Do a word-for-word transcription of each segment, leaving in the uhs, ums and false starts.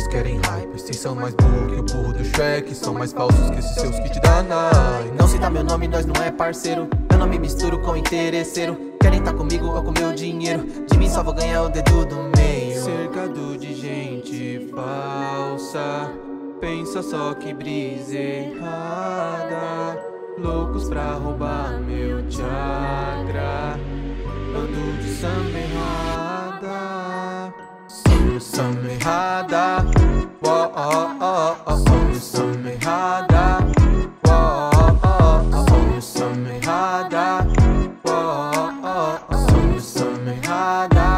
todos querem hype. Vocês são mais burro que o burro do Shrek, são mais falsos que esses seus que te dá nai. Não cita meu nome, nós não é parceiro. Eu não me misturo com interesseiro. Querem tá comigo ou com meu dinheiro. De mim só vou ganhar o dedo do meio. Cercado de gente falsa, pensa só que brisa errada. Loucos pra roubar meu chakra, bando de samba errada. Sonho samba errada, oh, oh, oh, oh. Sonho samba errada, oh, oh, oh. Sonho samba errada, oh, oh, oh. Sonho samba errada.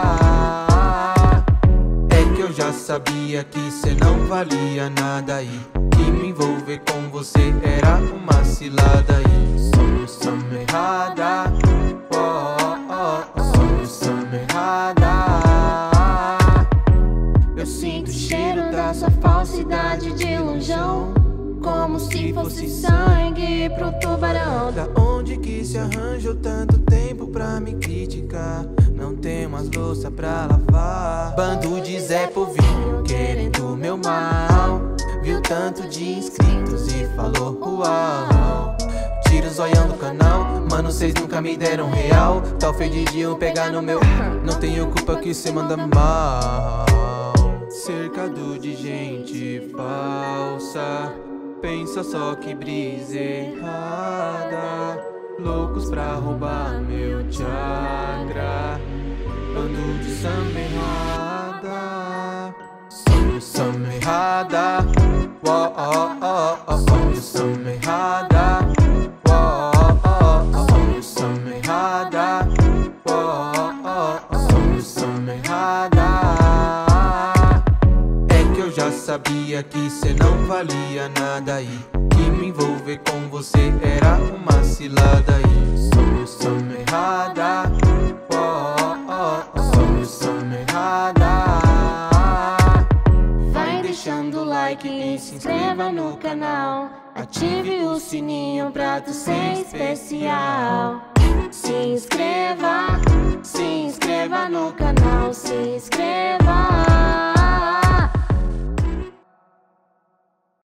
É que eu já sabia que cê não valia nada e que me envolver com você era uma cilada aí. Sonho samba errada, oh, oh, oh. Sonho samba errada. Eu sinto o cheiro da sua falsidade de lonjão, como se fosse sangue pro tubarão. Da onde que se arranjou tanto tempo pra me criticar? Não tem umas louça pra lavar. Bando de Zé Povinho querendo meu mal. Viu tanto de inscritos e falou uau. Tira o zoião do canal, mano, cês nunca me deram real. Tal fedidiam pegar no meu, não tenho culpa que cê manda mal. Cercado de gente falsa, pensa só que brisa errada. Loucos pra roubar meu chakra, bando de samba errada. Sonho samba errada, oh, oh, oh, oh. Sonho samba errada, oh, oh, oh. Sonho samba errada, oh, oh, oh. Sonho samba errada. É que eu já sabia que cê não valia nada e que me envolver com você era uma cilada aí. Sonho samba errada, oh, oh, oh. Sonho samba errada. Vai deixando o like e se inscreva no canal. Ative o sininho pra tu ser especial. Se inscreva, se inscreva no canal, se inscreva.